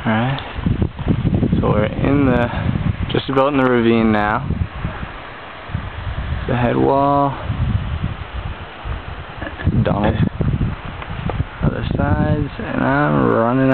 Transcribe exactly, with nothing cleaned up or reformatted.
Alright. So we're in the, just about in the ravine now. The head wall. Donald. Other sides, and I'm running